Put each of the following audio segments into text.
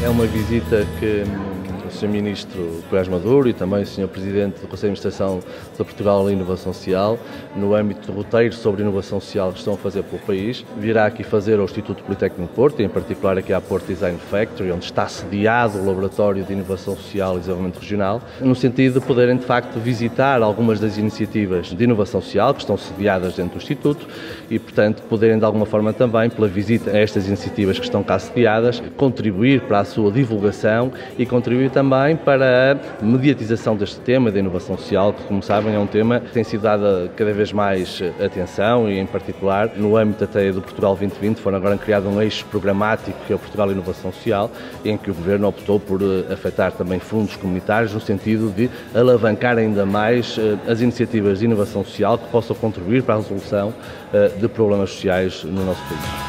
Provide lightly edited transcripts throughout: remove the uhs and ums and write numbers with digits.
É uma visita que o Sr. Ministro Pérez Maduro e também o Sr. Presidente do Conselho de Administração de Portugal e Inovação Social, no âmbito do roteiro sobre inovação social que estão a fazer pelo país, virá aqui fazer ao Instituto Politécnico do Porto, em particular aqui à Porto Design Factory, onde está sediado o Laboratório de Inovação Social e Desenvolvimento Regional, no sentido de poderem, de facto, visitar algumas das iniciativas de inovação social que estão sediadas dentro do Instituto e, portanto, poderem, de alguma forma também, pela visita a estas iniciativas que estão cá sediadas, contribuir para a sua divulgação e contribuir também para a mediatização deste tema da inovação social, que, como sabem, é um tema que tem sido dado cada vez mais atenção e, em particular, no âmbito até do Portugal 2020, foram agora criado um eixo programático que é o Portugal Inovação Social, em que o Governo optou por afetar também fundos comunitários no sentido de alavancar ainda mais as iniciativas de inovação social que possam contribuir para a resolução de problemas sociais no nosso país.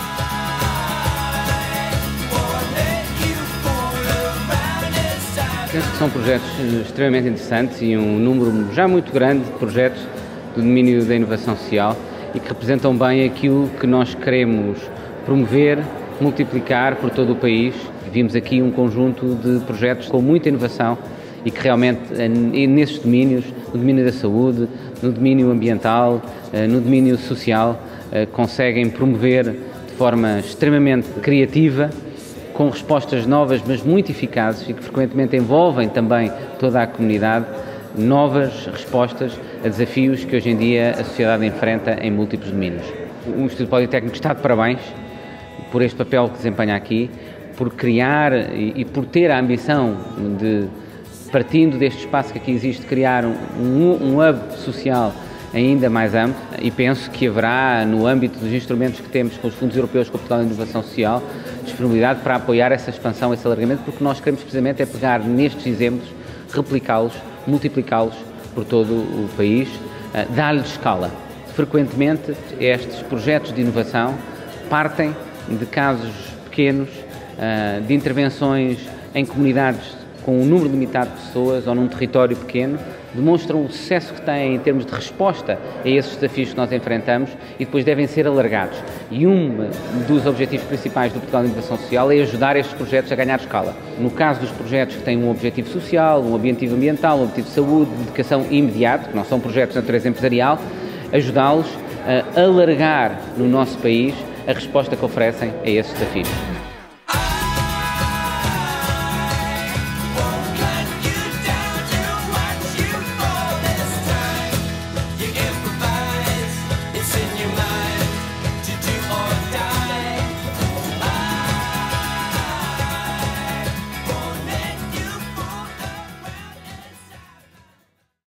Penso que são projetos extremamente interessantes e um número já muito grande de projetos do domínio da inovação social e que representam bem aquilo que nós queremos promover, multiplicar por todo o país. Vimos aqui um conjunto de projetos com muita inovação e que realmente nesses domínios, no domínio da saúde, no domínio ambiental, no domínio social, conseguem promover de forma extremamente criativa, com respostas novas, mas muito eficazes e que frequentemente envolvem também toda a comunidade, novas respostas a desafios que hoje em dia a sociedade enfrenta em múltiplos domínios. O Instituto Politécnico está de parabéns por este papel que desempenha aqui, por criar e por ter a ambição de, partindo deste espaço que aqui existe, criar um hub social ainda mais amplo e penso que haverá, no âmbito dos instrumentos que temos com os fundos europeus, com o Portugal de Inovação Social, disponibilidade para apoiar essa expansão, esse alargamento, porque nós queremos precisamente é pegar nestes exemplos, replicá-los, multiplicá-los por todo o país, dar-lhes escala. Frequentemente, estes projetos de inovação partem de casos pequenos, de intervenções em comunidades com um número limitado de pessoas ou num território pequeno, demonstram o sucesso que têm em termos de resposta a esses desafios que nós enfrentamos e depois devem ser alargados. E um dos objetivos principais do Portugal de Inovação Social é ajudar estes projetos a ganhar escala. No caso dos projetos que têm um objetivo social, um objetivo ambiental, um objetivo de saúde, de educação imediato, que não são projetos de natureza empresarial, ajudá-los a alargar no nosso país a resposta que oferecem a esses desafios.